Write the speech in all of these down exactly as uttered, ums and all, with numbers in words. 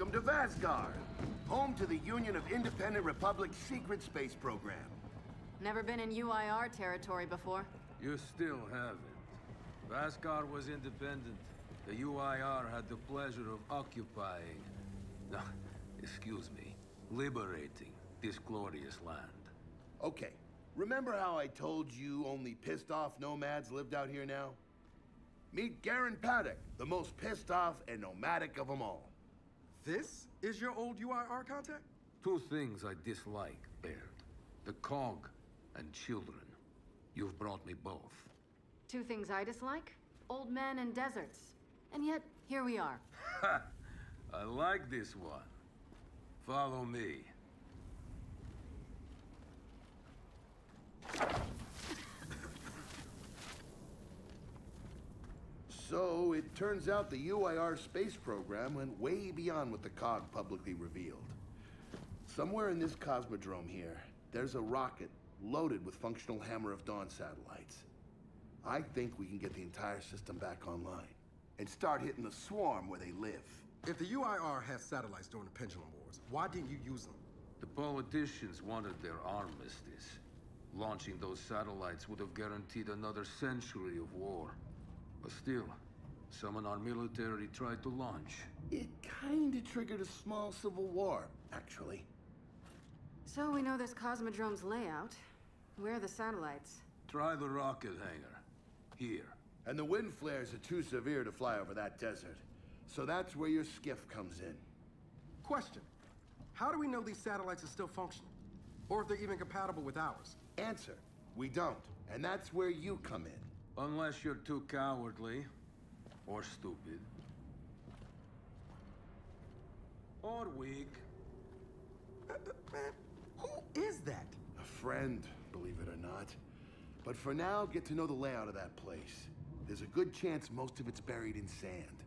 Welcome to Vasgar, home to the Union of Independent Republic's secret space program. Never been in U I R territory before. You still haven't. Vasgar was independent. The U I R had the pleasure of occupying... No, excuse me, liberating this glorious land. Okay, remember how I told you only pissed off nomads lived out here now? Meet Garron Paduk, the most pissed off and nomadic of them all. This is your old U I R contact? Two things I dislike, Baird. The C O G and children. You've brought me both. Two things I dislike? Old men and deserts. And yet, here we are. Ha! I like this one. Follow me. So, it turns out the U I R space program went way beyond what the C O G publicly revealed. Somewhere in this cosmodrome here, there's a rocket loaded with functional Hammer of Dawn satellites. I think we can get the entire system back online and start hitting the swarm where they live. If the U I R had satellites during the Pendulum Wars, why didn't you use them? The politicians wanted their armistice. Launching those satellites would have guaranteed another century of war. But still, some in our military tried to launch. It kinda triggered a small civil war, actually. So we know this Cosmodrome's layout. Where are the satellites? Try the rocket hangar. Here. And the wind flares are too severe to fly over that desert. So that's where your skiff comes in. Question. How do we know these satellites are still functional? Or if they're even compatible with ours? Answer. We don't. And that's where you come in. Unless you're too cowardly. Or stupid. Or weak. Uh, uh, man, who is that? A friend, believe it or not. But for now, get to know the layout of that place. There's a good chance most of it's buried in sand.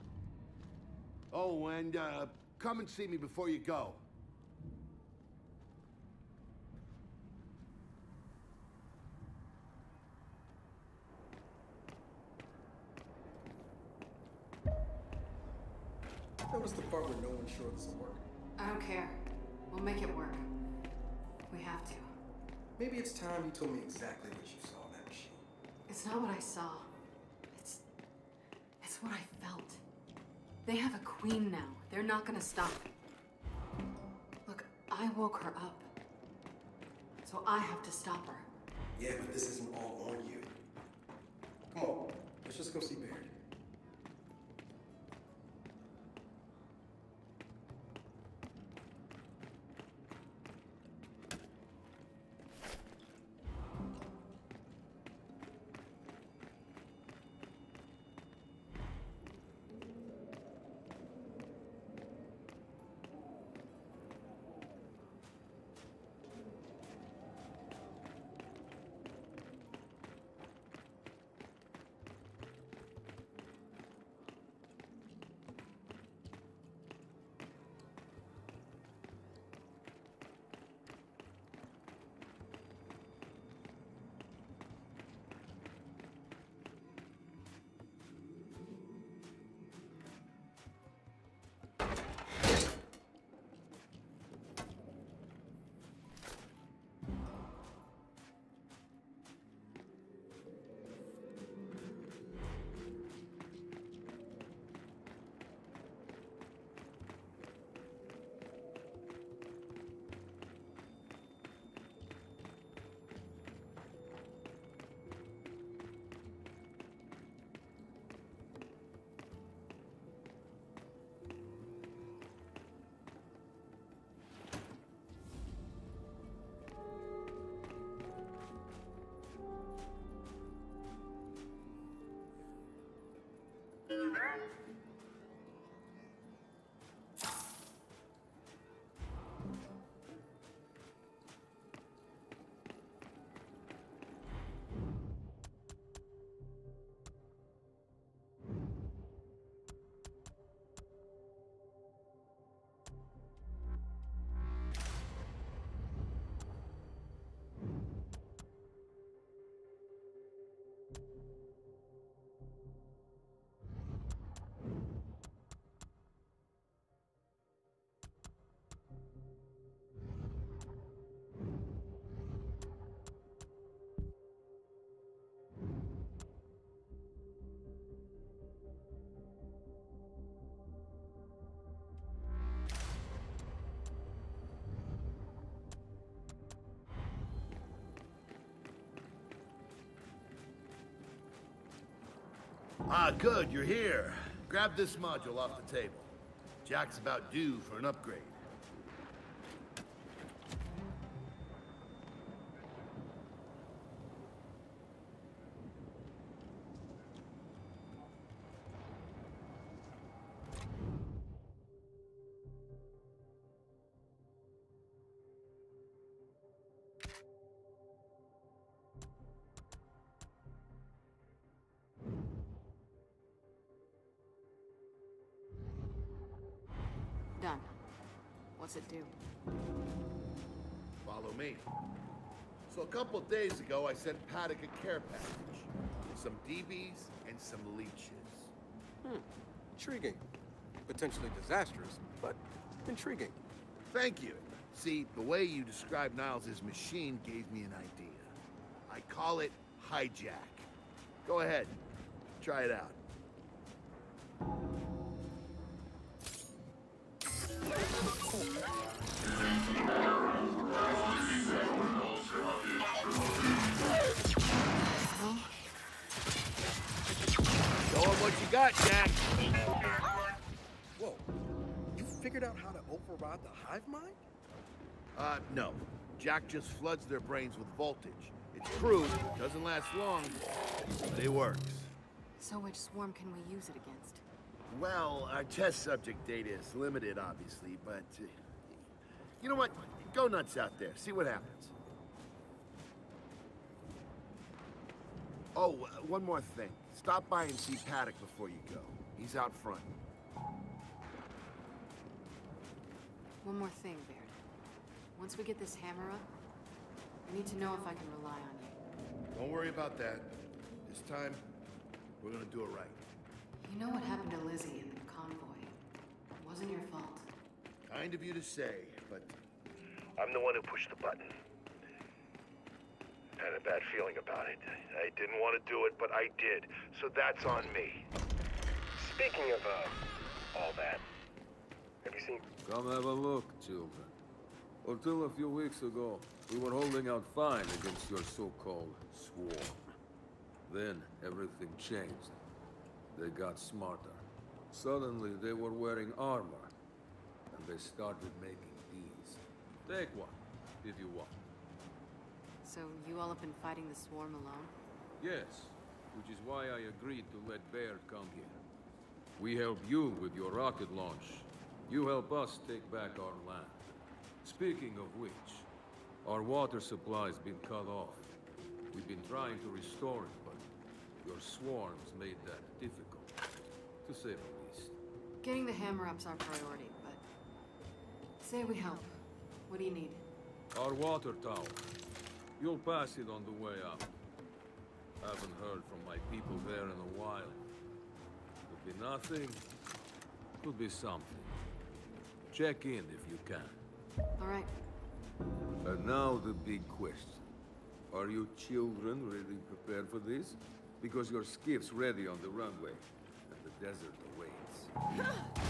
Oh, and uh, come and see me before you go. Notice the part where no one's sure this will work. I don't care. We'll make it work. We have to. Maybe it's time you told me exactly what you saw in that machine. It's not what I saw. It's... It's what I felt. They have a queen now. They're not gonna stop. Look, I woke her up. So I have to stop her. Yeah, but this isn't all on you. Come on, let's just go see Baird. Ah, good, you're here. Grab this module off the table. Jack's about due for an upgrade. Done. What's it do? Follow me. So a couple of days ago, I sent Paduk a care package. Some D Bs and some leeches. Hmm. Intriguing. Potentially disastrous, but intriguing. Thank you. See, the way you described Niles' machine gave me an idea. I call it hijack. Go ahead. Try it out. Show 'em what you got, Jack. Whoa. You figured out how to override the hive mind? Uh, no. Jack just floods their brains with voltage. It's crude, doesn't last long, but it works. So which swarm can we use it against? Well, our test subject data is limited, obviously, but... Uh, you know what? Go nuts out there. See what happens. Oh, uh, one more thing. Stop by and see Paduk before you go. He's out front. One more thing, Baird. Once we get this hammer up, I need to know if I can rely on you. Don't worry about that. This time, we're gonna do it right. You know what happened to Lizzie in the convoy? It wasn't your fault. Kind of you to say, but... I'm the one who pushed the button. Had a bad feeling about it. I didn't want to do it, but I did. So that's on me. Speaking of, uh, all that, have you seen... Come have a look, children. Until a few weeks ago, we were holding out fine against your so-called swarm. Then, everything changed. They got smarter. Suddenly, they were wearing armor. And they started making these. Take one, if you want. So you all have been fighting the swarm alone? Yes, which is why I agreed to let Baird come here. We help you with your rocket launch. You help us take back our land. Speaking of which, our water supply's been cut off. We've been trying to restore it, but your swarms made that difficult, to say the least. Getting the hammer up's our priority, but... Say we help. What do you need? Our water tower. You'll pass it on the way up. Haven't heard from my people there in a while. Could be nothing. Could be something. Check in if you can. All right. And now the big question. Are you children really prepared for this? Because your skiff's ready on the runway, and the desert awaits.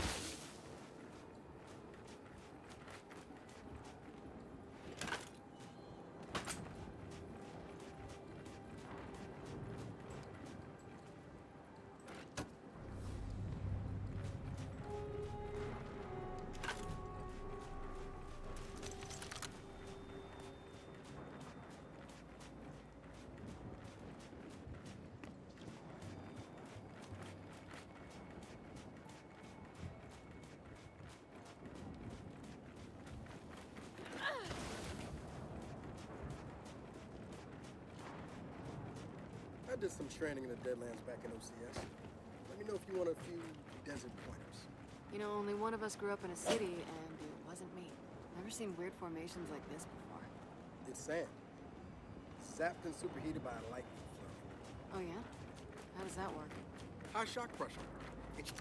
I did some training in the Deadlands back in O C S. Let me know if you want a few desert pointers. You know, only one of us grew up in a city, and it wasn't me. Never seen weird formations like this before. It's sand. Zapped and superheated by a lightning flow. Oh yeah? How does that work? High shock pressure. It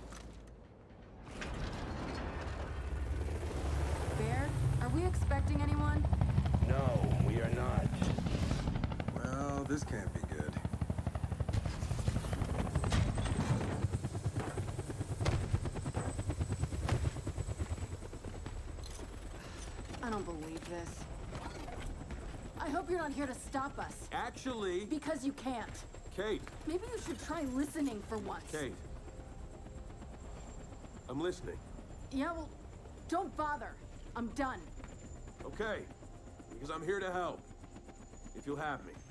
Baird, are we expecting anyone? No, we are not. Well, this can't be good. I don't believe this. I hope you're not here to stop us. Actually... Because you can't. Kait. Maybe you should try listening for once. Kait. I'm listening. Yeah, well, don't bother. I'm done. Okay. Because I'm here to help. If you'll have me.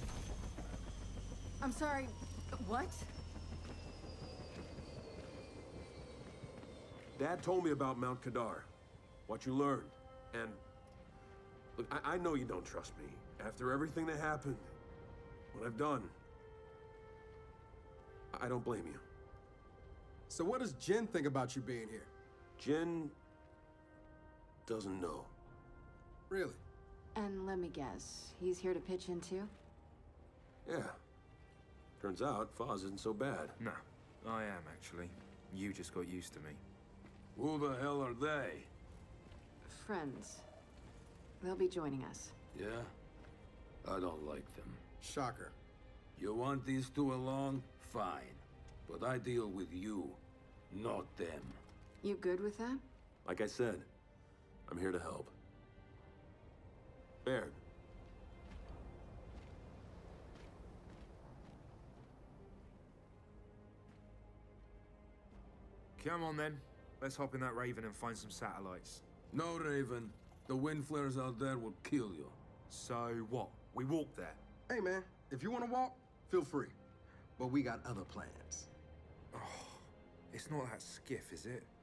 I'm sorry, what? Dad told me about Mount Kadar. What you learned. And... Look, I, I know you don't trust me. After everything that happened, what I've done, I don't blame you. So what does Jin think about you being here? Jin doesn't know. Really? And let me guess, he's here to pitch in too? Yeah. Turns out, Fahz isn't so bad. No, I am actually. You just got used to me. Who the hell are they? Friends. They'll be joining us. Yeah? I don't like them. Shocker. You want these two along? Fine. But I deal with you, not them. You good with that? Like I said, I'm here to help. Baird. Come on then. Let's hop in that Raven and find some satellites. No, Raven. The wind flares out there will kill you. So what? We walk there? Hey, man, if you want to walk, feel free. But we got other plans. Oh, it's not that skiff, is it?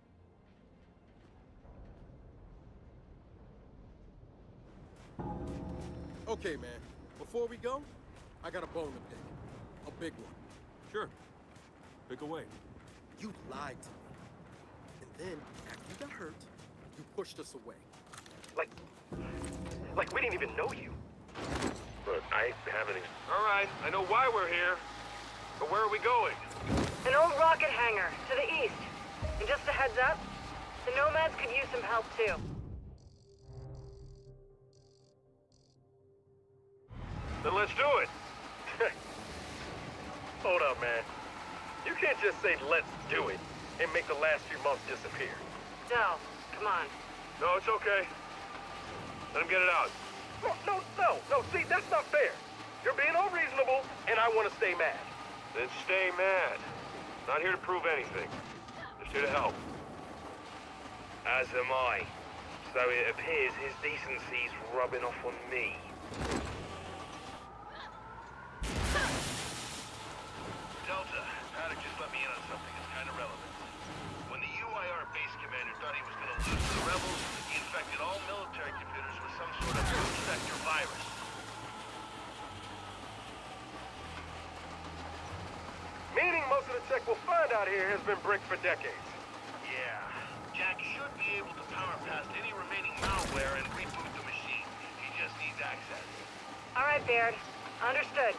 Okay, man, before we go, I got a bone to pick. A big one. Sure. Pick away. You lied to me. And then, after you got hurt, you pushed us away. Like, like we didn't even know you. But I haven't even... All right, I know why we're here. But where are we going? An old rocket hangar, to the east. And just a heads up, the nomads could use some help too. Then let's do it. Hold up, man. You can't just say, let's do it, and make the last few months disappear. No, come on. No, it's okay. Let him get it out. No, no, no, no, see, that's not fair. You're being unreasonable, and I want to stay mad. Then stay mad. Not here to prove anything. Just here to help. As am I. So it appears his decency's rubbing off on me. Delta, Paduk just let me in on something that's kind of relevant. When the U I R base commander thought he was going to lose to the rebels, he infected all military computers with some sort of food sector virus. Meaning most of the tech we'll find out here has been bricked for decades. Yeah, Jack should be able to power past any remaining malware and reboot the machine. He just needs access. All right, Baird. Understood.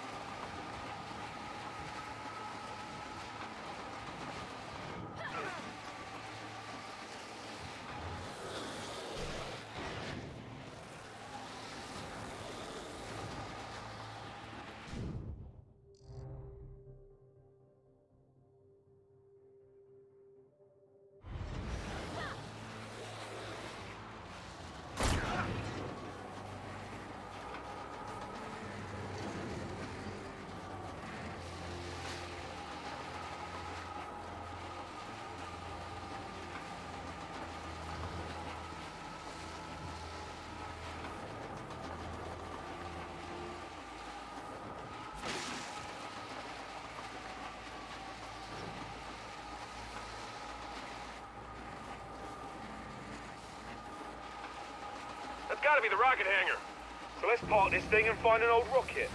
That's gotta be the rocket hangar. So let's park this thing and find an old rocket.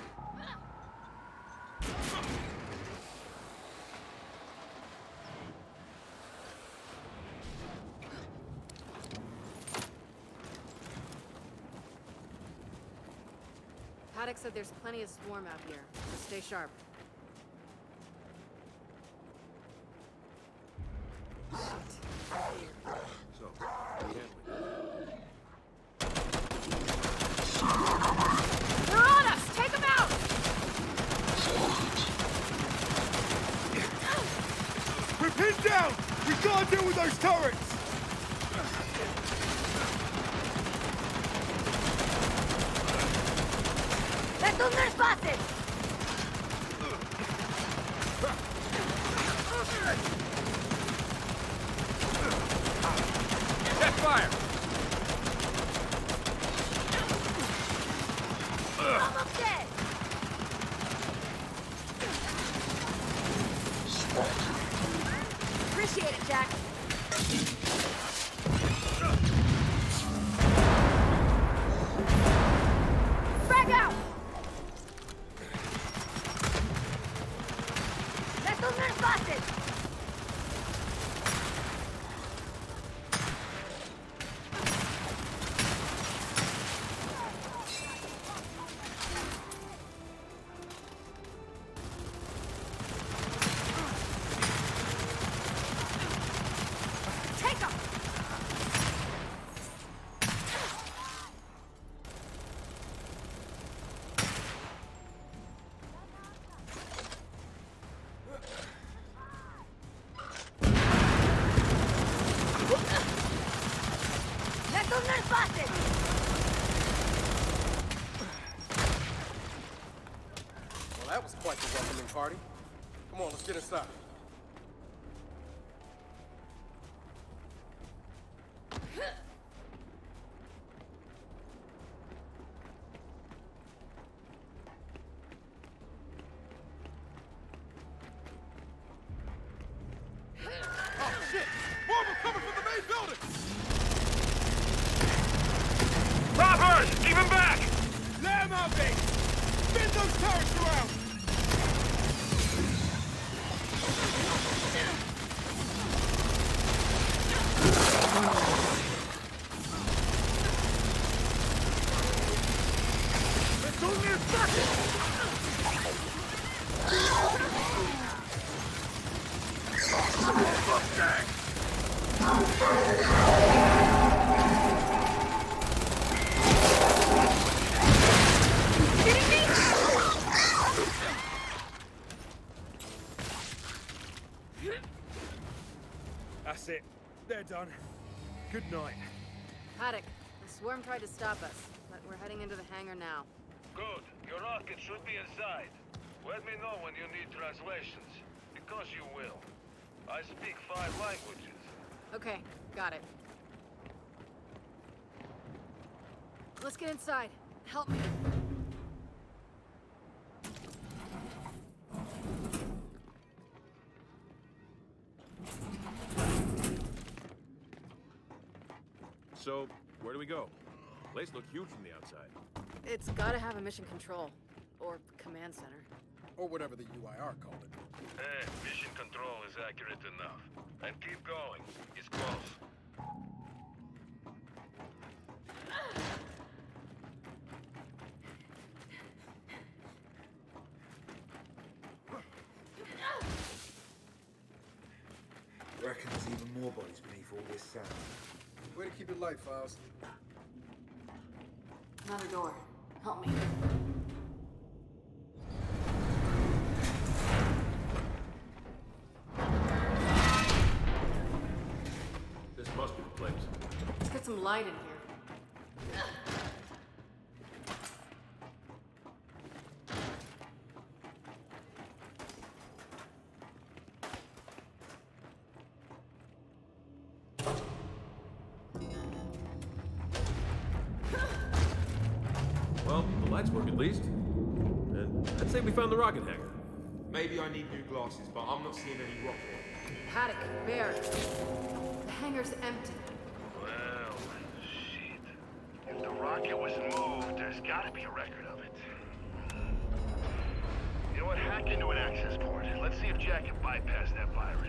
Paduk said there's plenty of swarm out here, so stay sharp. So, how you handling it? They're on us! Take them out! We're pinned down! We gotta deal with those turrets! ¡Estos no es fácil! Check fire! Almost dead! Appreciate it, Jack. Frag out! Missiles are busted! Well, that was quite the welcoming party. Come on, let's get inside. Oh, shit! More of them coming from the main building! Robbers! Keep him back! Let him out, Baird! Spin those turrets around! It's only a second! That's it. They're done. Good night. Paduk, the swarm tried to stop us, but we're heading into the hangar now. Good. Your rocket should be inside. Let me know when you need translations, because you will. I speak five languages. Okay, got it. Let's get inside. Help me. So, where do we go? Place look huge from the outside. It's gotta have a mission control. Or command center. Or whatever the U I R called it. Eh, mission control is accurate enough. And keep going. It's close. Reckon there's even more bodies beneath all this sand. Way to keep it light, Fahz. Another door. Help me. This must be the place. Let's get some light in here. Well, the lights work at least. And I'd say we found the rocket hangar. Maybe I need new glasses, but I'm not seeing any rocket. Paduk, Baird. The hangar's empty. Well, shit. If the rocket was moved, there's gotta be a record of it. You know what? Hack into an access port. Let's see if Jack can bypass that virus.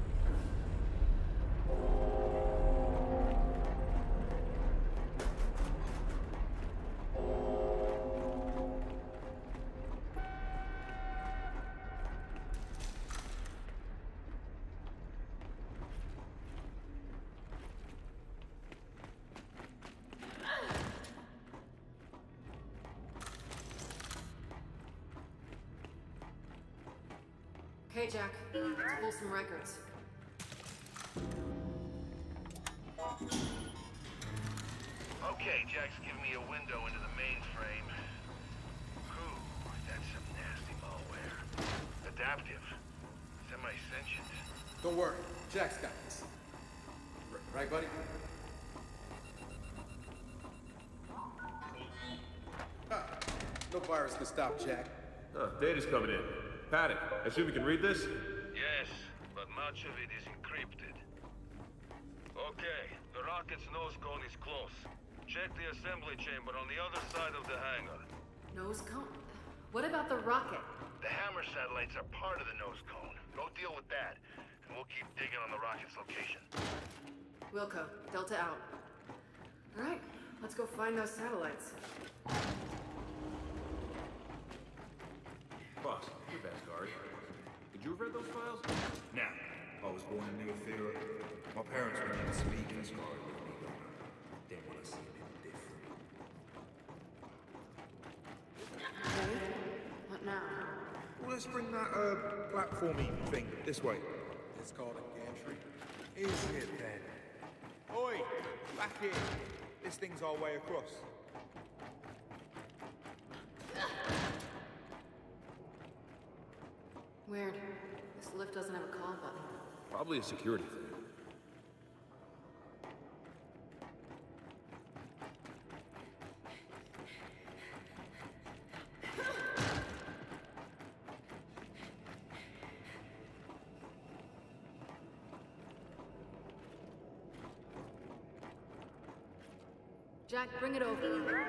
Okay, Jack. Let's pull some records. Okay, Jack's giving me a window into the mainframe. Ooh, that's some nasty malware. Adaptive. Semi-sentient. Don't worry, Jack's got this. R right, buddy? Ah, no virus can stop Jack. Huh, data's coming in. Paduk, I assume you can read this? Yes, but much of it is encrypted. Okay, the rocket's nose cone is close. Check the assembly chamber on the other side of the hangar. Nose cone? What about the rocket? The hammer satellites are part of the nose cone. Go deal with that, and we'll keep digging on the rocket's location. Wilco, Delta out. All right, let's go find those satellites. Boss, you're Vasgar. Did you have read those files? Nah, I was born in New Fear. My parents were never speak Vasgar with me, though. Didn't want to see them different. Okay, what now? Well, let's bring that, uh, platformy thing this way. It's called a gantry. Is it then? Oi! Back here! This thing's our way across. Weird. This lift doesn't have a call button. Probably a security thing. Jack, bring it over.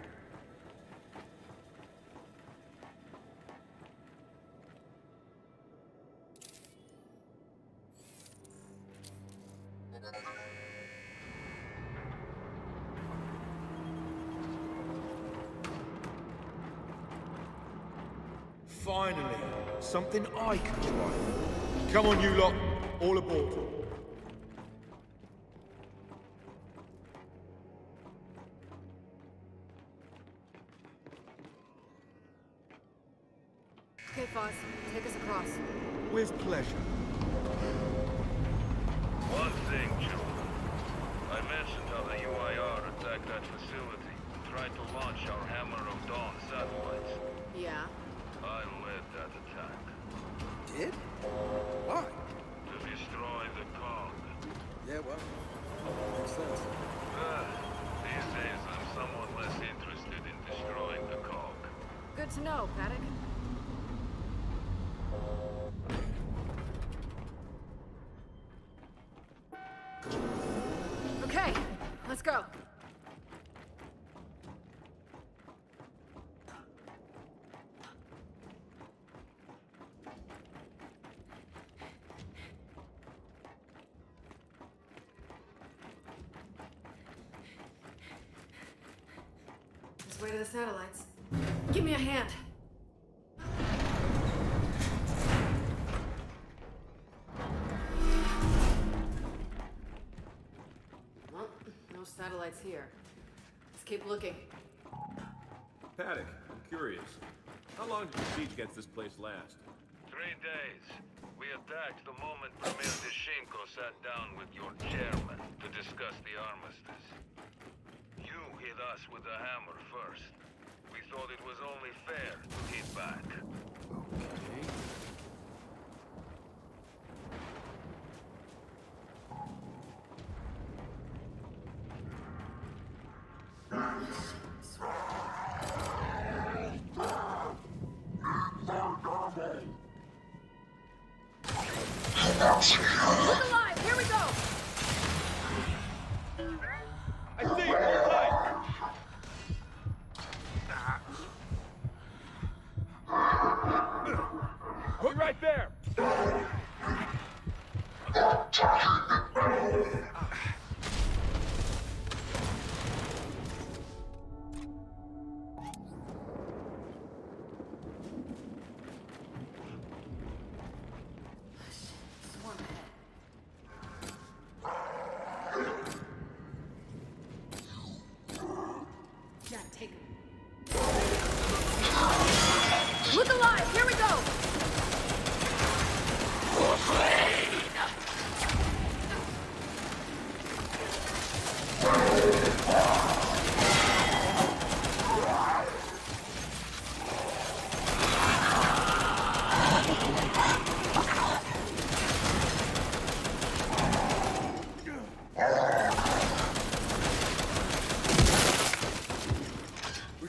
Finally, something I can try. Come on, you lot. All aboard. Okay, Fahz, take us across. With pleasure. One thing, Joe. I mentioned how the U I R attacked that facility and tried to launch our Hammer of Dawn satellites. Yeah? I led that attack. Did? Why? To destroy the C O G. Yeah, well, makes sense. Ah, these days I'm somewhat less interested in destroying the C O G. Good to know, Paduk. Okay, let's go. This way to the satellites. Give me a hand. Well, no satellites here. Let's keep looking. Paduk, I'm curious. How long did the siege against this place last? Three days. We attacked the moment Premier Deshenko sat down with your chairman to discuss the armistice. You hit us with the hammer first. We thought it was only fair to hit back. Okay. Look alive! Here we go! I see you, hold tight! You're right there! Swarm ahead. Jack, take him. Look alive! Here we go!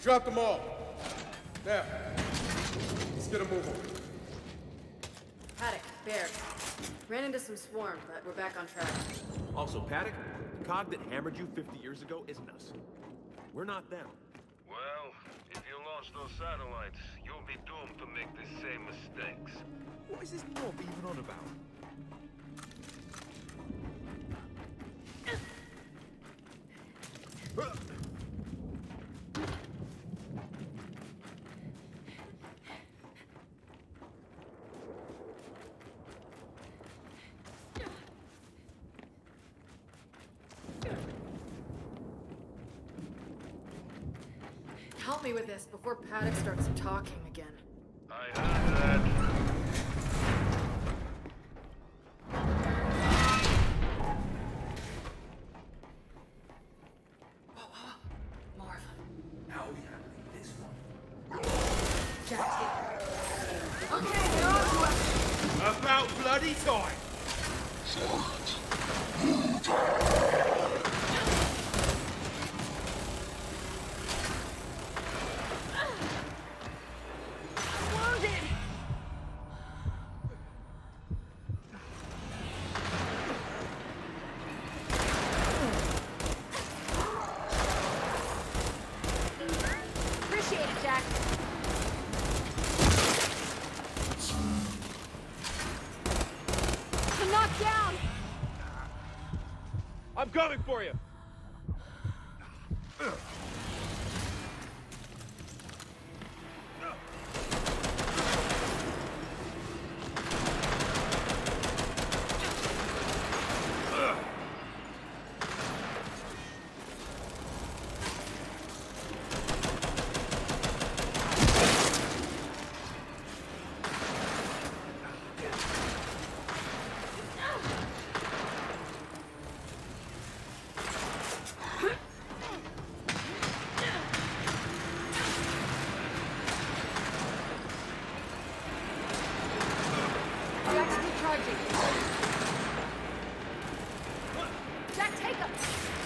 got them all. Now, let's get a move on. Paduk, Baird. Ran into some swarm, but we're back on track. Also, Paduk, the C O G that hammered you fifty years ago isn't us. We're not them. Well, if you launch those satellites, you'll be doomed to make the same mistakes. What is this mob even on about? Help me with this before Paduk starts talking again. I heard that. Whoa, whoa, more of them. How are we handling this one? Jack, take it. Okay, they're on to us. About bloody time! I'm coming for you! Jack, take him!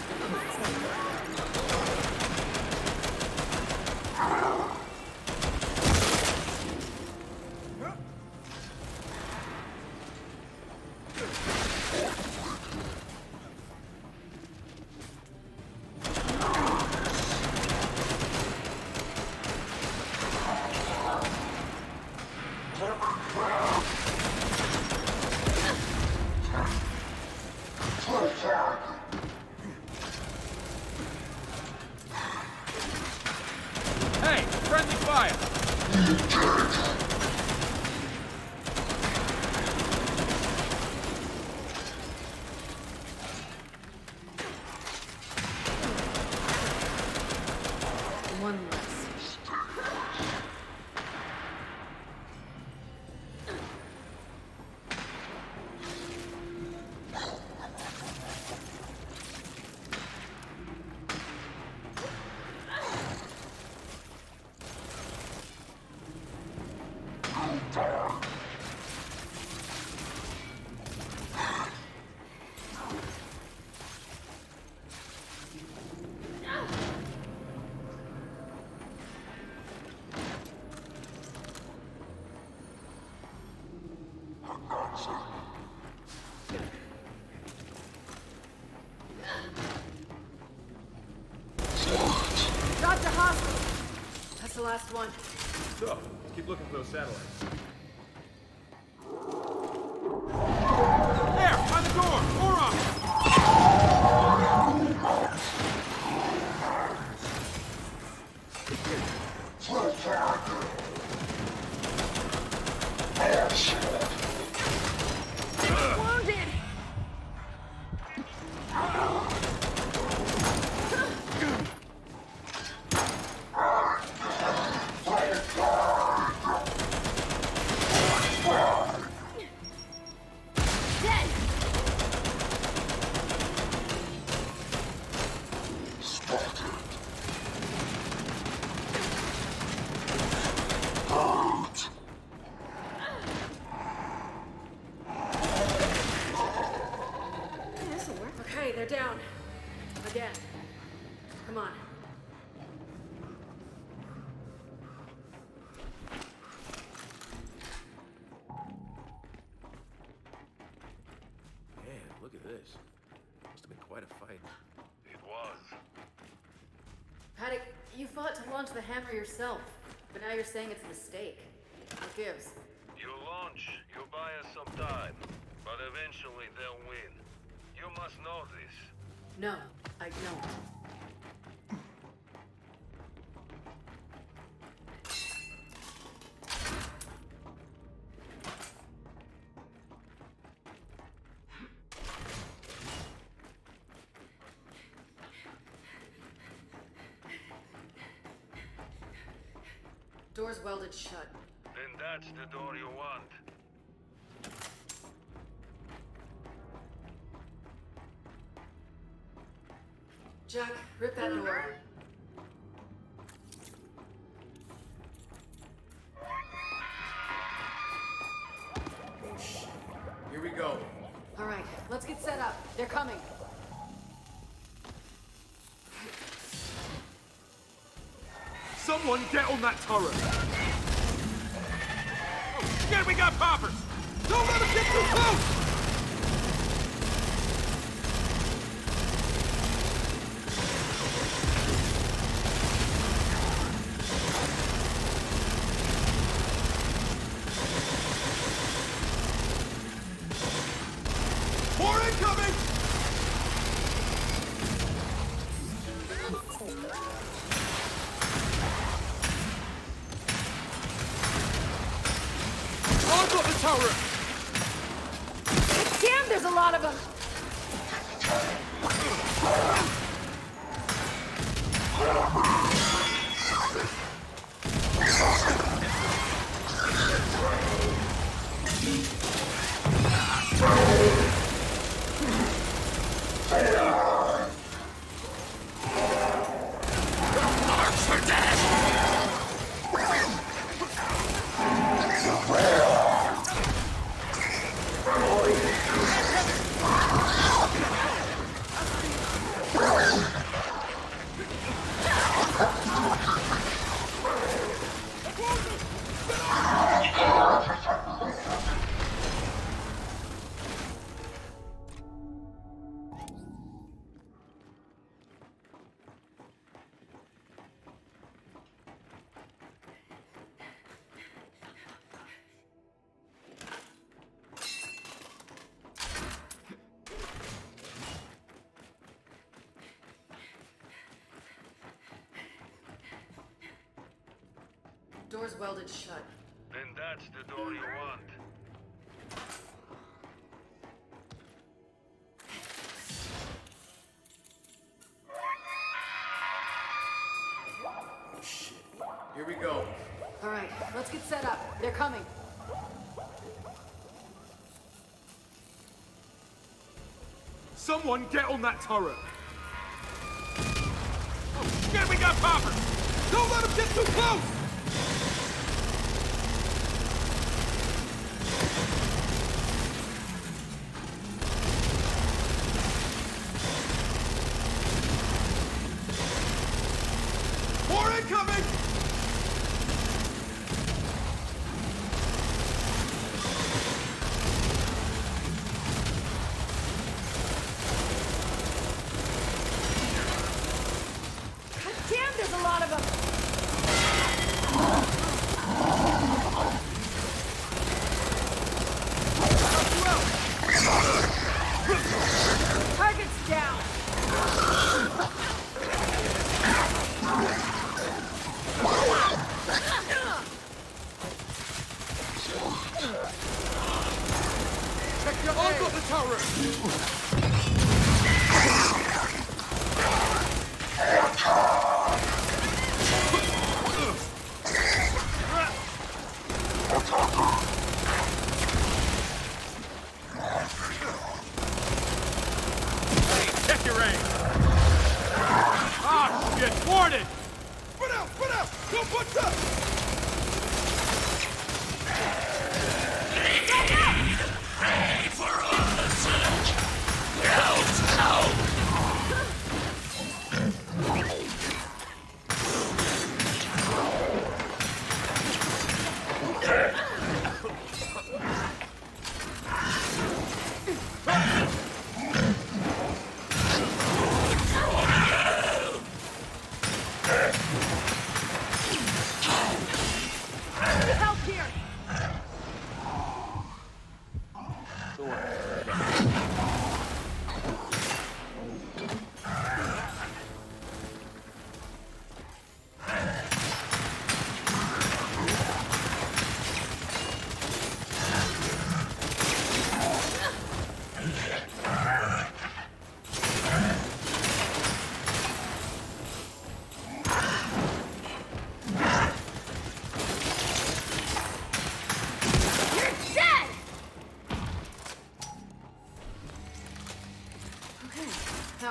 Hey, friendly fire! One less. Dropped a hostage. That's the last one. So, let's keep looking for those satellites. There! By the door! Oron! Wounded! Dead! launch the hammer yourself, but now you're saying it's a mistake. What gives? You launch, you buy us some time, but eventually they'll win. You must know this. No, I don't. Door's welded shut. Then that's the door you want. Jack, rip that door. Oh shit. Here we go. All right, let's get set up. They're coming. Someone get on that turret! Oh shit, we got poppers! Don't let them get too close! More incoming! Tower. Damn, there's a lot of them! Door's welded shut. Then that's the door you want. Oh shit. Here we go. All right, let's get set up. They're coming. Someone get on that turret! Oh shit, we got poppers! Don't let them get too close! More incoming! God damn, there's a lot of them! Target's down! Check your eyes on the turret! Hey, check your aim! Ah, shit! Warning! Spit out! Spit out! Don't push up! Ready for onset!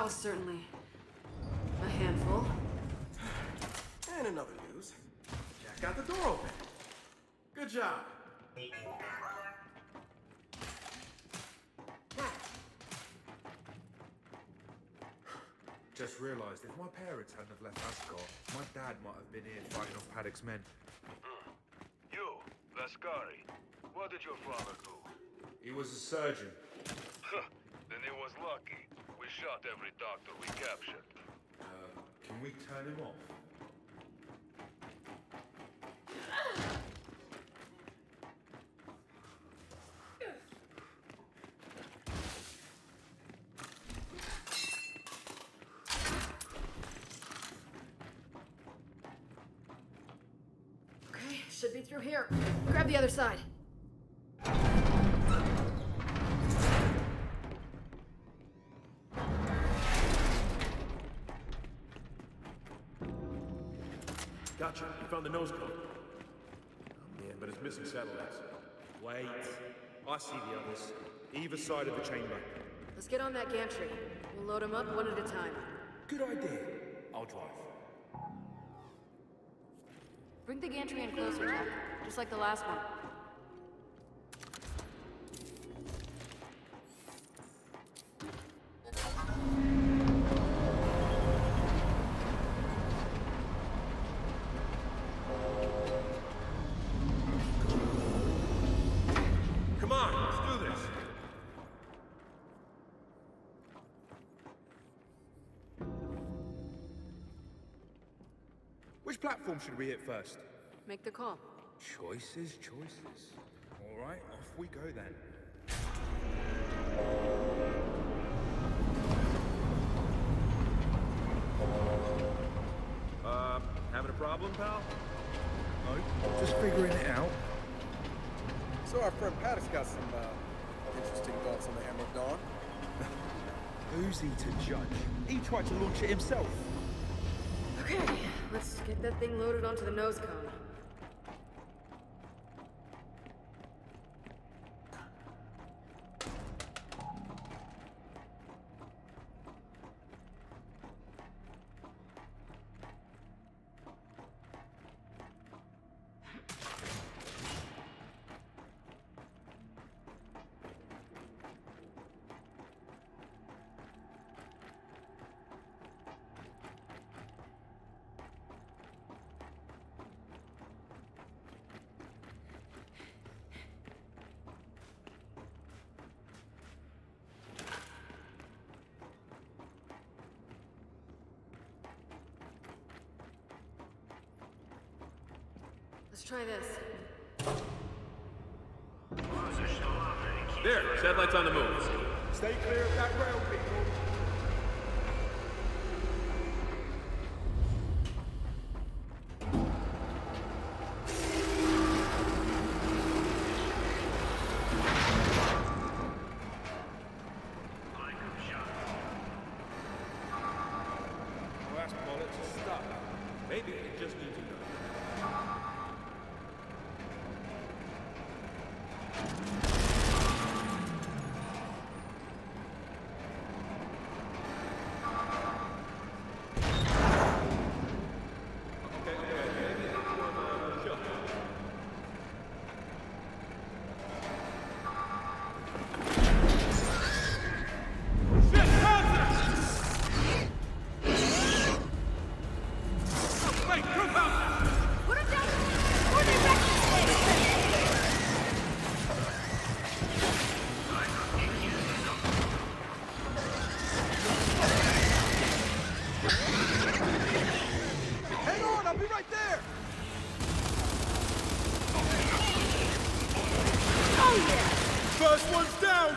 was certainly a handful. And another news. Jack got the door open. Good job. Just realized if my parents hadn't have left Vasgar, my dad might have been here fighting off Paduk's men. Mm. You, Vasgar, what did your father do? He was a surgeon. Then he was lucky. We shot every doctor we captured. Uh, can we turn him off? Okay, should be through here. Grab the other side. Gotcha. You found the nose cone. Oh man, but it's missing satellites. Wait. I see the others. Either side of the chamber. Let's get on that gantry. We'll load them up one at a time. Good idea. I'll drive. Bring the gantry in closer, Jack. Just like the last one. Come on, let's do this. Which platform should we hit first? Make the call. Choices, choices. All right, off we go then. Uh, having a problem, pal? No, just figuring it out. So our friend Paduk's got some uh, interesting thoughts on the Hammer of Dawn. Who's he to judge? He tried to launch it himself. Okay, let's get that thing loaded onto the nose cone. Let's try this. There, satellites on the move. Stay clear of that rail, people. Well, that's bollocks. It's stuck. Maybe it just needs to go. First one's down!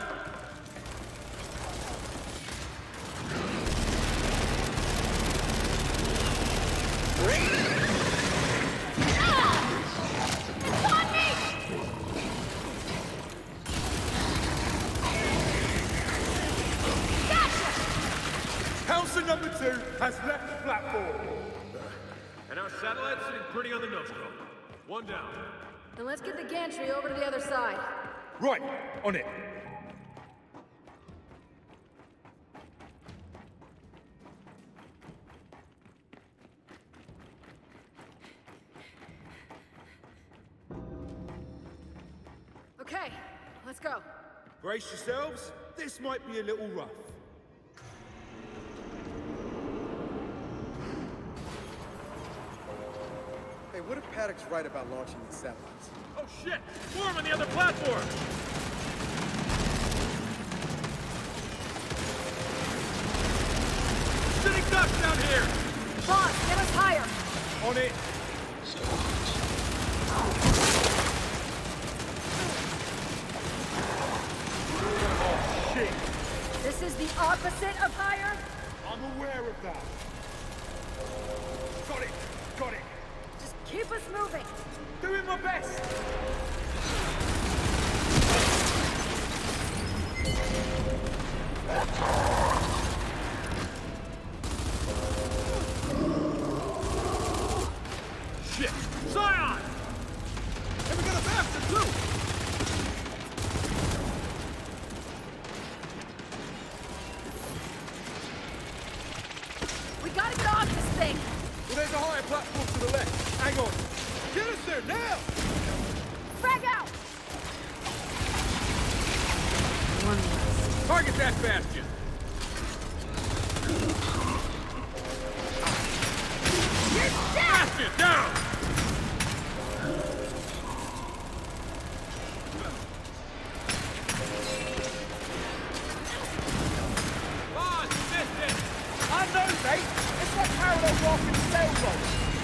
Pouncer number two has left the platform. And our satellite's sitting pretty on the nose cone. One down. Then let's get the gantry over to the other side. Right, on it. Okay, let's go. Brace yourselves. This might be a little rough. Hey, what if Paduk's right about launching these satellites? Oh shit! Form on the other platform! Sitting ducks down here! Fahz, get us higher! On it! Oh, shit! This is the opposite of higher? I'm aware of that. Got it! Got it! Just keep us moving! Doing my best! Shit! Zion! And we got a bastard too! We gotta get off this thing! Well, there's a higher platform to the left. Hang on. Get us there now! Frag out! One less. Target that bastion! You're dead! Bastion down! Fahz, you missed it! I know, mate! It's like parallel walking sailboat!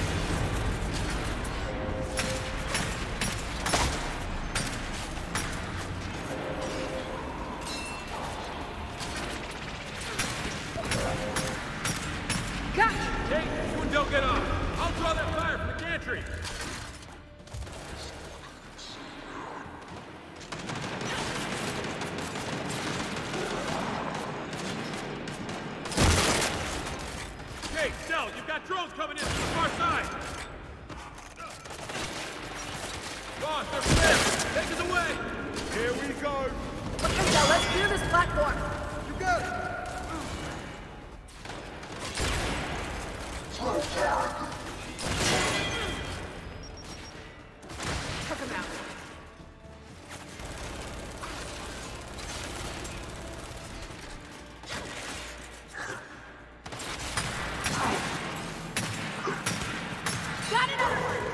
Got Kait, you and Del get off. I'll draw that fire from the gantry. Kait, Del, you've got drones coming in from the far side. Boss, they're clear. Take us away. Here we go! Okay, now let's clear this platform! You got it! Took him out. Got another one!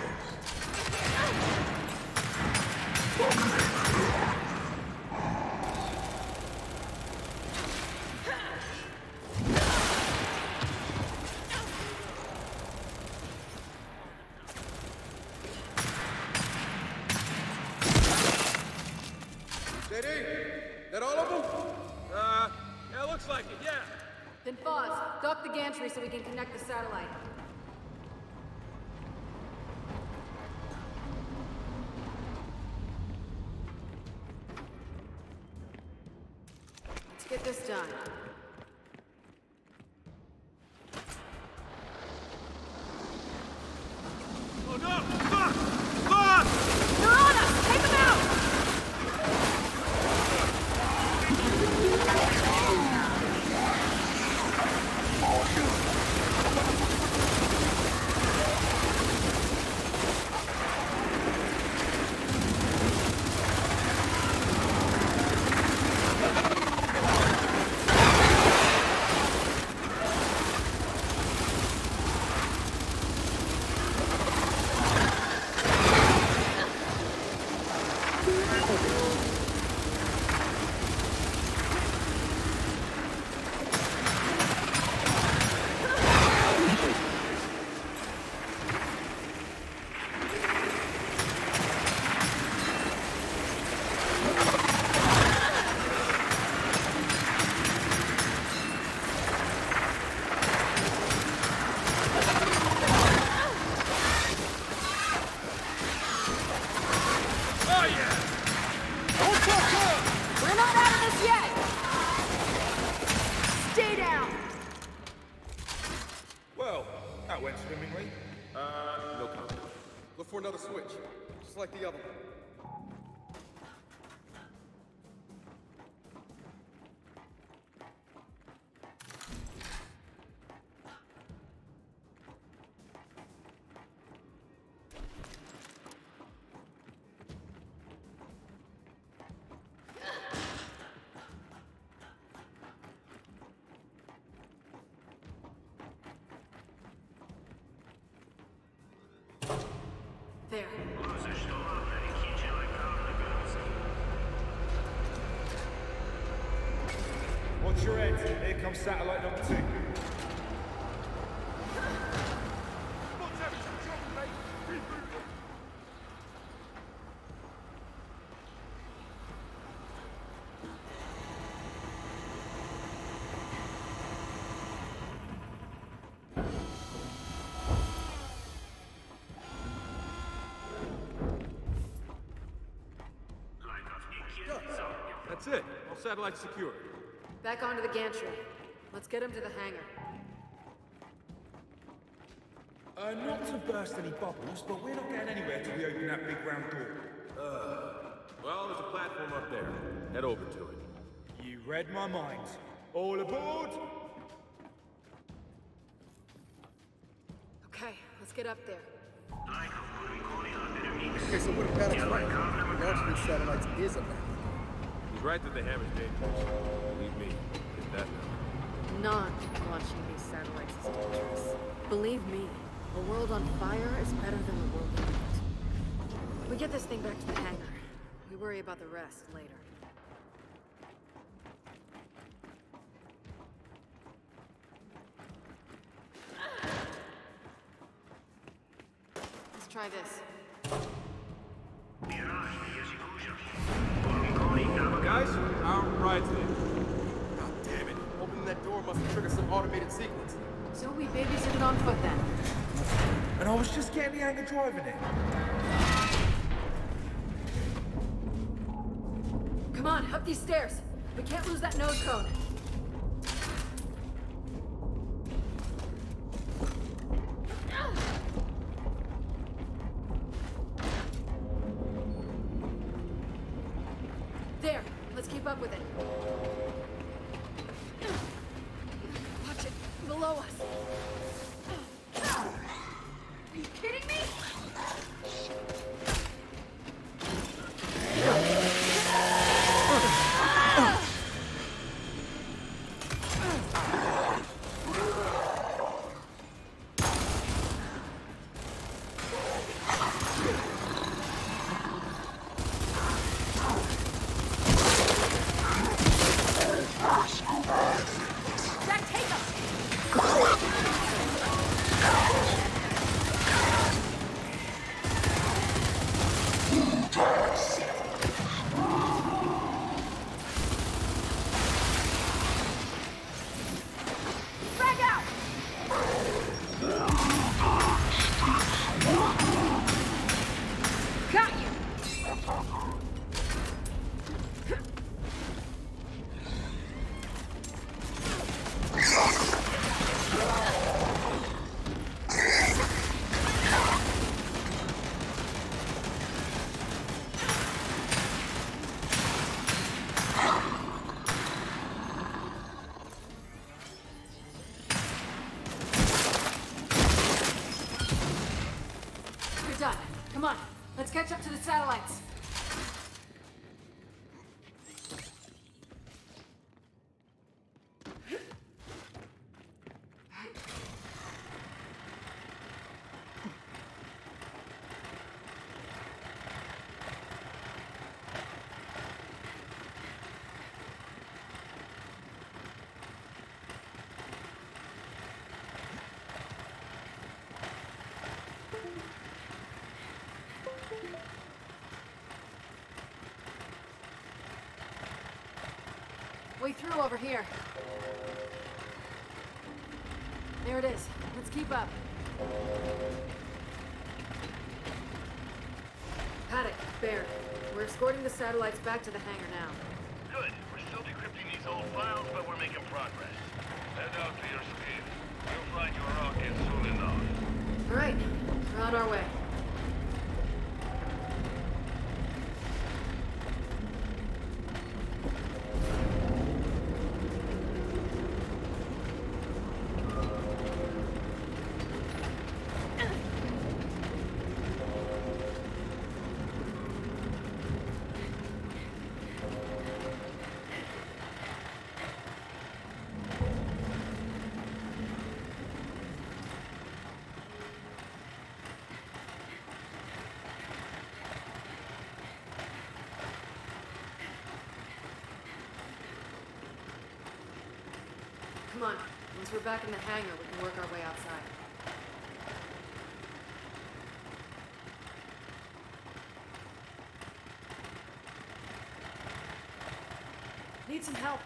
J D, that all of them? Uh, yeah, looks like it, yeah. Then Fahz, dock the gantry so we can connect the satellite. Let's get this done. Oh no! Fuck! Fuck! They're on us! Take them out! That went swimmingly. Uh, no comment. Look for another switch, just like the other one. There. Watch your head. Here comes satellite number two. That's it. All satellites secured. Back onto the gantry. Let's get him to the hangar. Uh, not to burst any bubbles, but we're not getting anywhere till we open that big round door. Uh, well, there's a platform up there. Head over to it. You read my mind. All aboard! Okay, let's get up there. Okay, so what if Paduk's right? Launching these satellites is a math. He's right that the hammer's dangerous. Believe me, get that now. Not launching these satellites is dangerous. Believe me, a world on fire is better than a world in it. We get this thing back to the hangar. We worry about the rest later. Let's try this. Guys, our ride's in. God damn it. Opening that door must have triggered some automated sequence. So we babysit it on foot then. And I was just getting the hang of driving it. Come on, up these stairs. We can't lose that node cone. There, let's keep up with it. Watch it, below us. Are you kidding me? Done. Come on, let's catch up to the satellites. Way through over here. There it is. Let's keep up. Paduk, Baird. We're escorting the satellites back to the hangar now. Good. We're still decrypting these old files, but we're making progress. Head out to your speed. You'll find your rocket soon enough. All right. We're on our way. come on. Once we're back in the hangar, we can work our way outside. Need some help.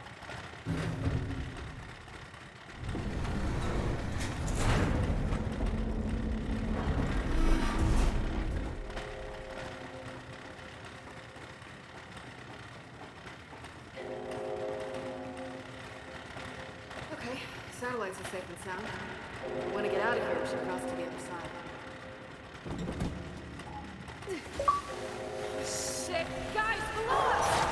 Okay, satellites are safe and sound. If we want to get out of here, we should cross to the other side. Shit! Guys, below us!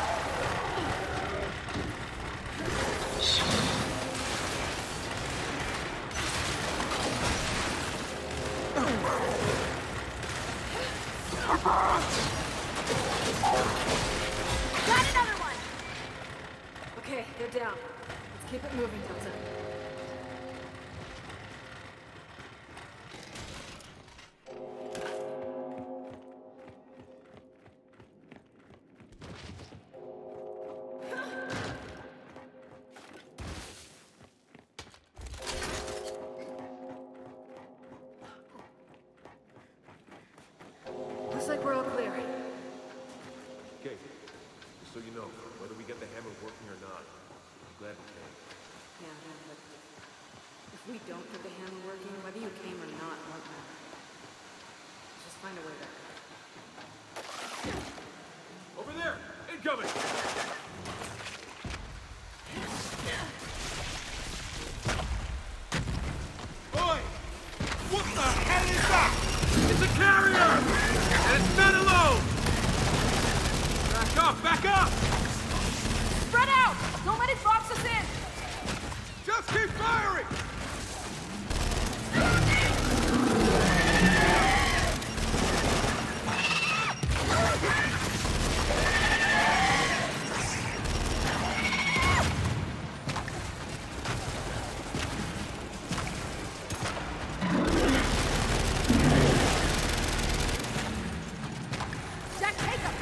Got another one! Okay, they're down. Let's keep it moving, Delta. Looks like we're all clear. Okay, just so you know, whether we get the hammer working or not, I'm glad we came. Yeah, yeah, but if we don't get the hammer working, whether you came or not won't matter. Just find a way back. Over there! Incoming! Boy! What the hell is that? It's a carrier! And it's not alone! Back up! Back up! Spread out! Don't let it box us in! Just keep firing! Jack, take him!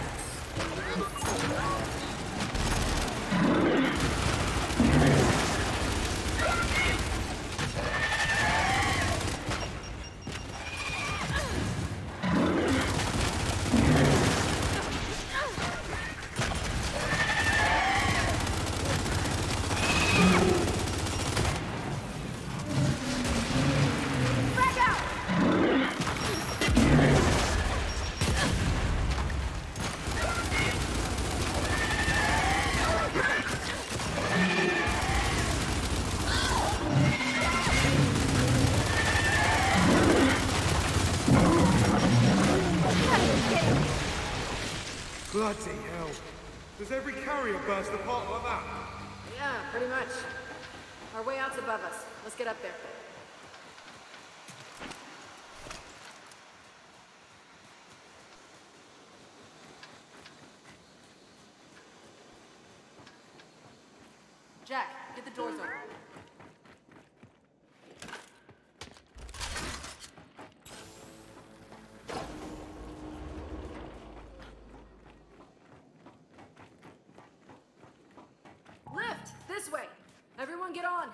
Frag out! Bloody hell. Does every carrier burst apart like that? Yeah, pretty much. Our way out's above us. Let's get up there. Jack, get the doors open. Lift! This way! Everyone get on!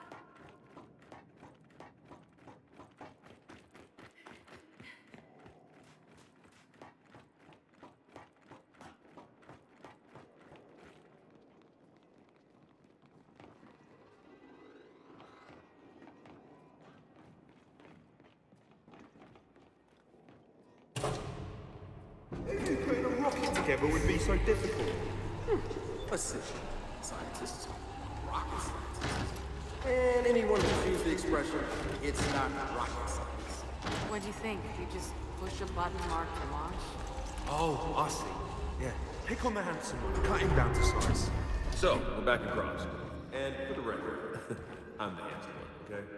Who knew putting a rocket together would be so difficult? Listen, scientists, rocket scientists. And anyone who's used the expression, it's not rocket science. What'd you think? You just push a button marked launch? Oh, I see. Yeah, pick on the handsome one, cut him down to size. So, we're back across. And for the record, I'm the handsome one, okay?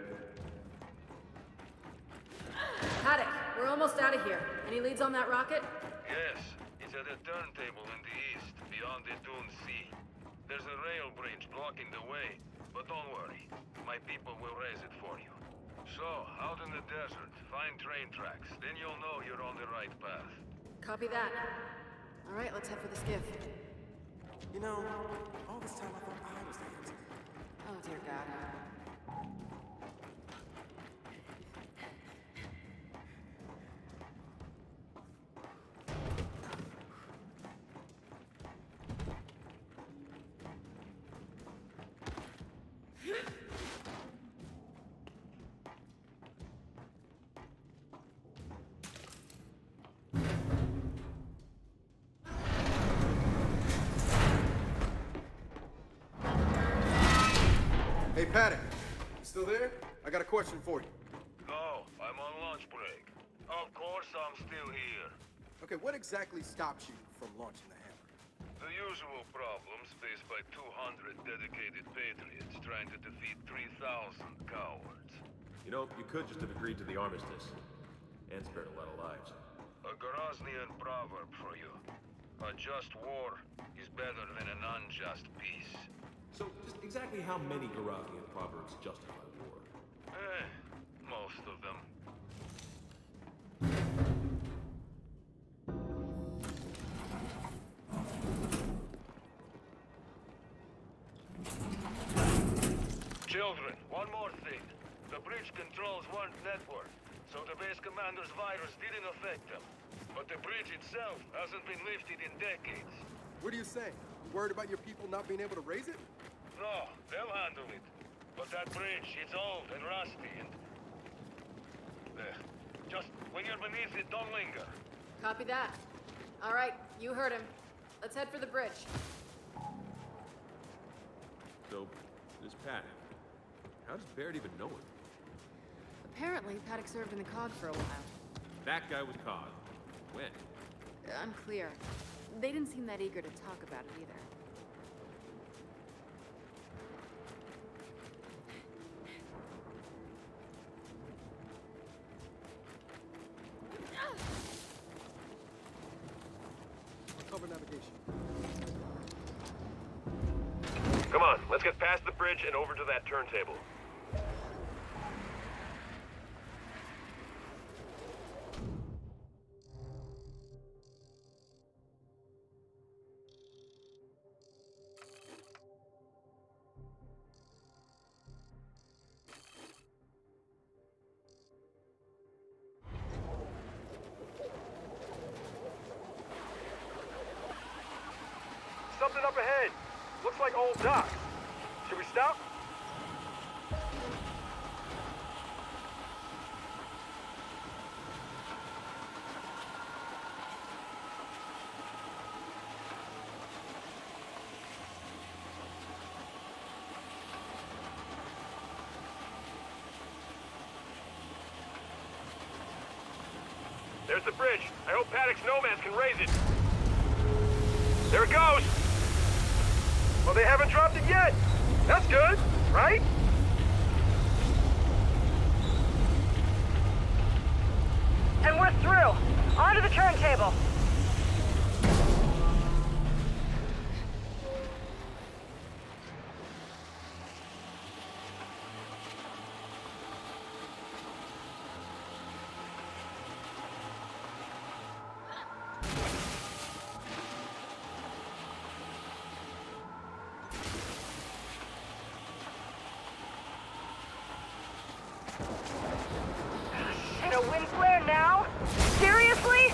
Paduk, we're almost out of here. Any leads on that rocket? Yes, it's at a turntable in the east, beyond the Dune Sea. There's a rail bridge blocking the way, but don't worry. My people will raise it for you. So, out in the desert, find train tracks. Then you'll know you're on the right path. Copy that. All right, let's head for the skiff. You know, all this time I thought I was the handsome. Oh, dear God. Paduk. You still there? I got a question for you. No, I'm on lunch break. Of course I'm still here. Okay, what exactly stops you from launching the hammer? The usual problems faced by two hundred dedicated patriots trying to defeat three thousand cowards. You know, you could just have agreed to the armistice. And spared a lot of lives. A Groznian proverb for you. A just war is better than an unjust peace. So, just exactly how many Garonian proverbs justify war? Eh, most of them. Children, one more thing. The bridge controls weren't networked, so the base commander's virus didn't affect them. But the bridge itself hasn't been lifted in decades. What are you saying? You worried about your people not being able to raise it? No, they'll handle it. But that bridge, it's old and rusty and... Uh, just when you're beneath it, don't linger. Copy that. All right, you heard him. Let's head for the bridge. So, this Paduk, how does Baird even know him? Apparently, Paduk served in the C O G for a while. That guy was C O G. When? Unclear. They didn't seem that eager to talk about it either. Cover navigation. Come on, let's get past the bridge and over to that turntable. Something up ahead. Looks like old docks. Should we stop? There's the bridge. I hope Paduk's nomads can raise it. There it goes! Well, they haven't dropped it yet. That's good, right? And we're through. Onto the turntable. And a wind flare now? Seriously?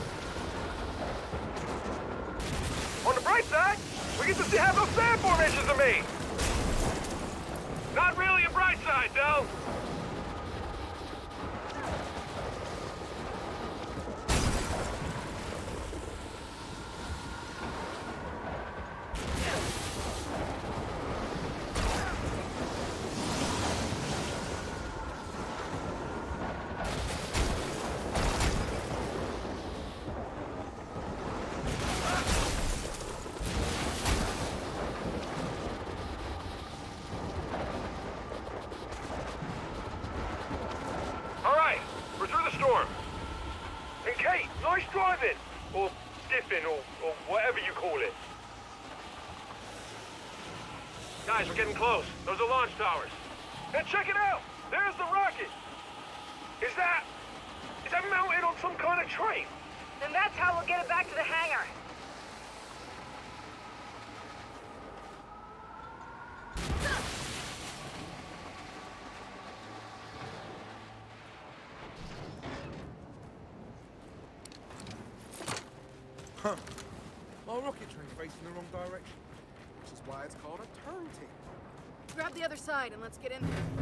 On the bright side, we get to see have those sand formations of me. Not really a bright side, though. And Kait, nice driving! Or skipping, or, or whatever you call it. Guys, we're getting close. Those are launch towers. And check it out! There's the rocket! Is that... is that mounted on some kind of train? Then that's how we'll get it back to the hangar. Huh. My rocket train facing the wrong direction. Which is why it's called a turntable. Grab the other side and let's get in there.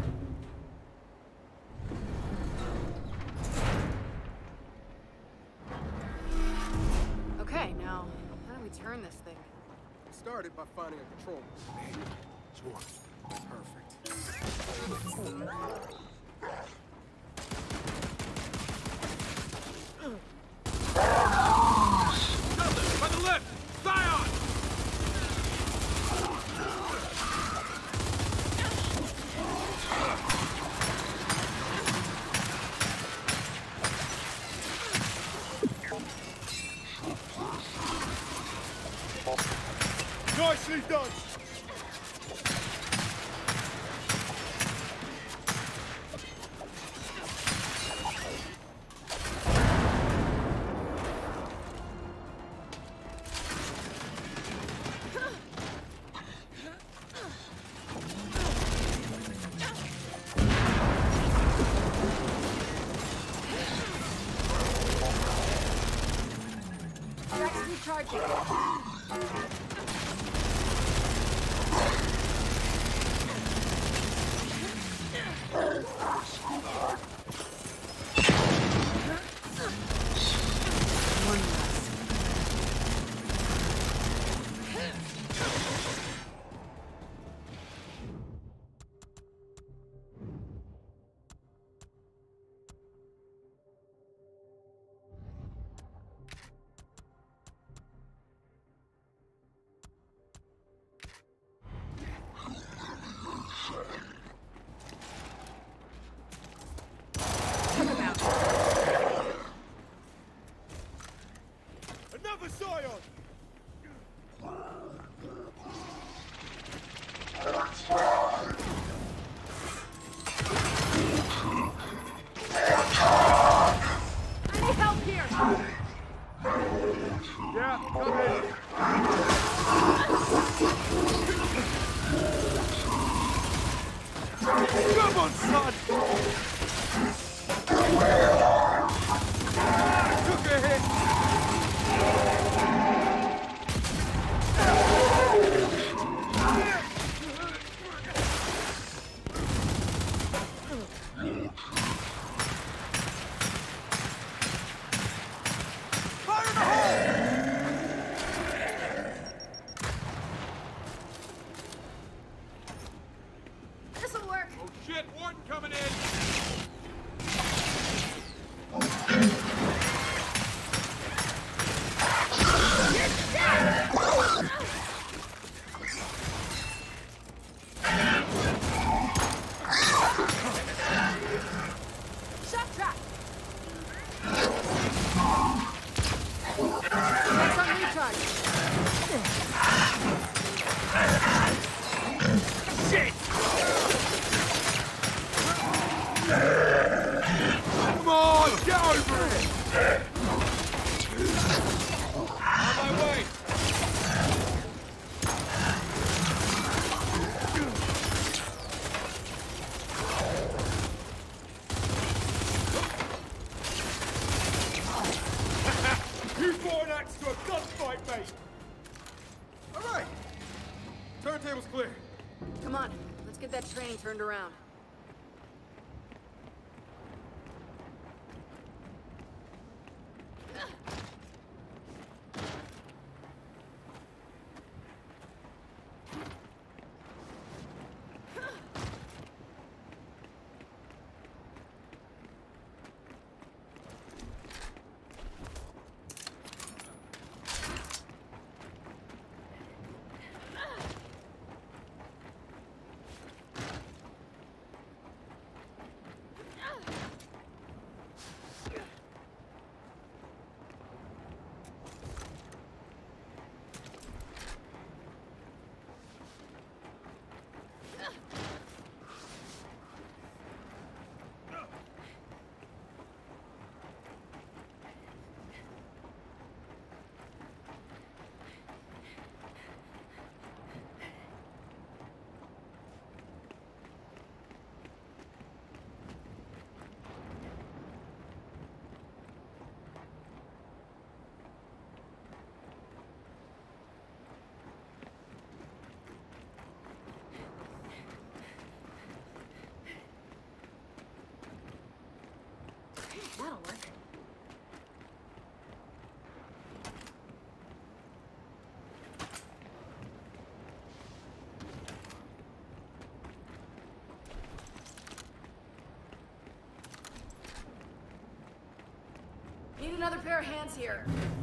Okay, now, how do we turn this thing? We started by finding a control. Sure. Nicely done! Rex recharging. Another Scion! I need help here! Yeah, come in! Come on, son! Took a hit! This'll work! Oh shit, Warden coming in! Shot track! That's on recharge. Shit! Come on, get over it! On my way! You brought an axe to a gunfight, mate! Alright! Turntable's clear. Come on, let's get that train turned around. That'll work. another pair of hands here.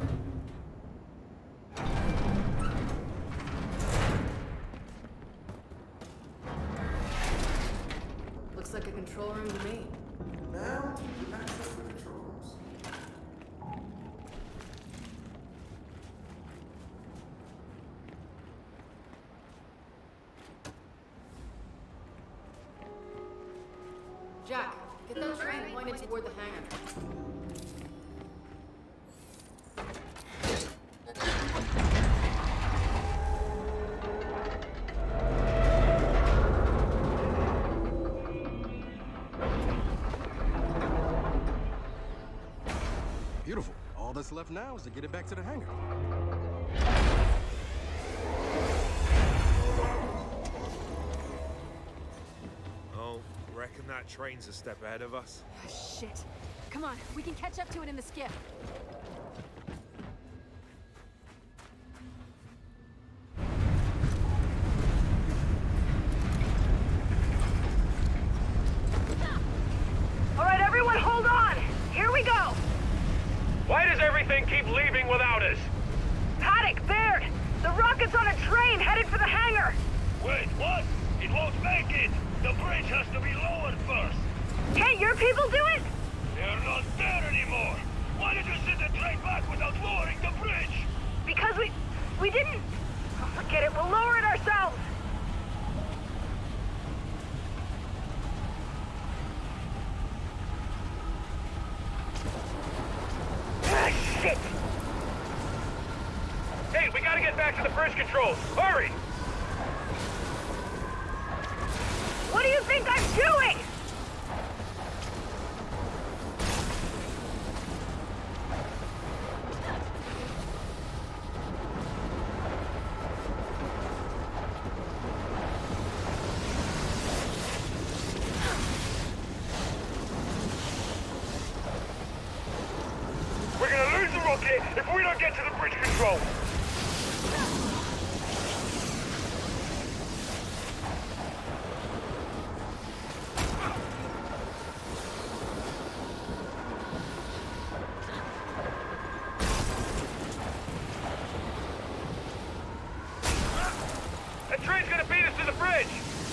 Looks like a control room to me. Now, access the control rooms. Jack, get that train pointed toward the hangar. Beautiful. All that's left now is to get it back to the hangar. Oh, reckon that train's a step ahead of us. Oh, shit. Come on, we can catch up to it in the skiff. All right, everyone, hold on. Here we go. Why does everything keep leaving without us? Paduk, Baird, the rocket's on a train headed for the hangar. Wait, what? It won't make it! The bridge has to be lowered first! Can't your people do it? They're not there anymore! Why did you send the train back without lowering the bridge? Because we... we didn't... Oh, forget it, we'll lower it ourselves. Ah, shit! Hey, we gotta get back to the bridge controls! Hurry! What do you think I'm doing? We're gonna lose the rocket if we don't get to the bridge control! That train's gonna beat us to the bridge!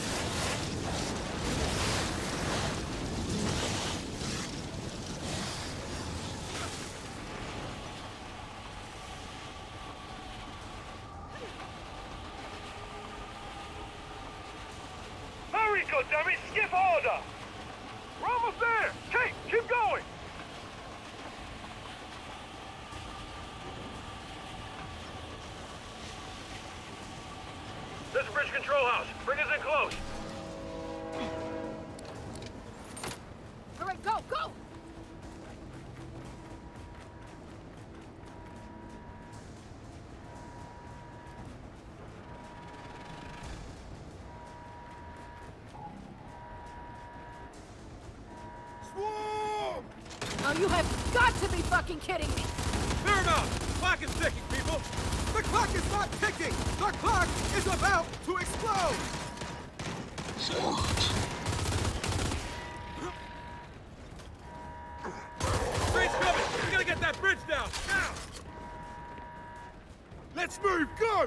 Hurry, goddammit! Skip order! We're almost there! Kait, keep going! This is bridge control house. Bring us in close. All right, go, go! Swarm! Oh, you have got to be fucking kidding me! Paramount! Clock is ticking, people! The clock is not ticking! The clock is about to explode! Train's coming! We gotta get that bridge down! Now! Let's move! Go!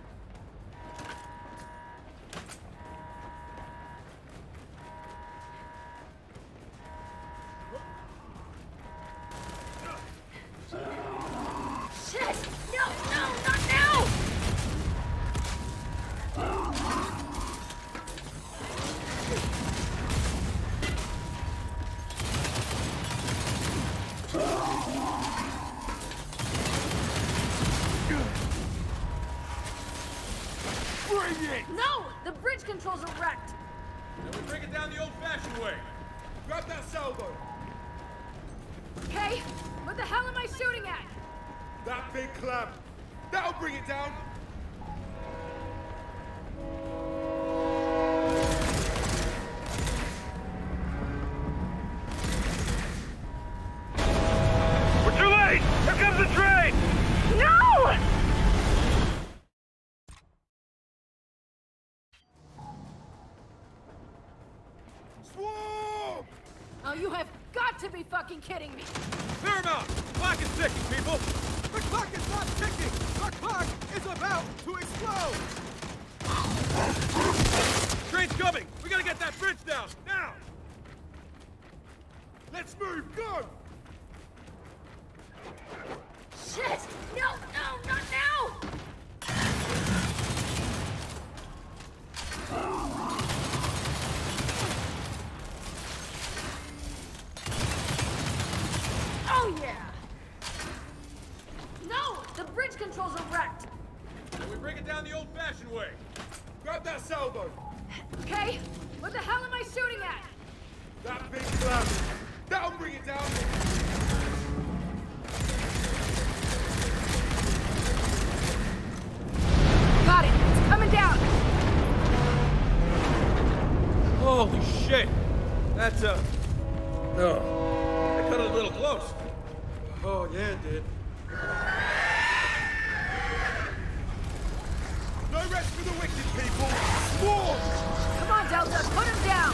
Shit! No, no, not now! Bring it! No! The bridge controls are wrecked! Then we bring it down the old-fashioned way. Grab that salvo. Okay, what the hell am I shooting at? That big clamp. That'll bring it down. We're too late! Here comes the train! No! Swarm! Oh, you have got to be fucking kidding me! Clear 'em out! Clock is ticking, people! The clock is not ticking! The clock is about to explode! Train's coming! We gotta get that bridge down, now! Let's move, go! Shit! No, no, not now! Oh yeah! No! The bridge controls are wrecked! Can we bring it down the old-fashioned way? Grab that salvo! Okay, what the hell am I shooting at? That big slab! That'll bring it down! Got it! It's coming down! Holy shit! That's a... Oh, I cut it a little close. Oh, yeah, it did. No rest for the wicked, people! Swarm! Come on, Delta, put him down!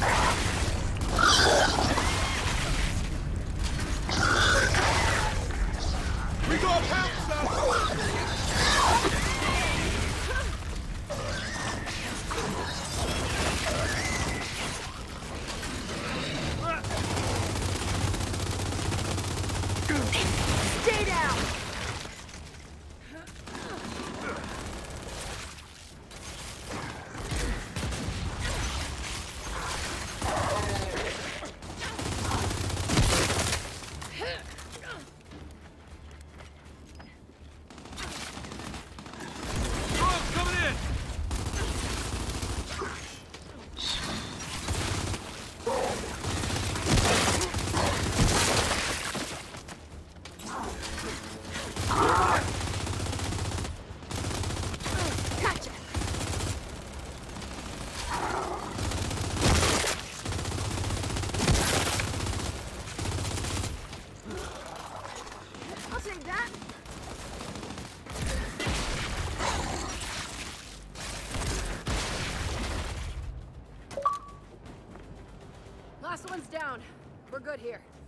We got pouncer! Stay down! Last one's down. We're good here.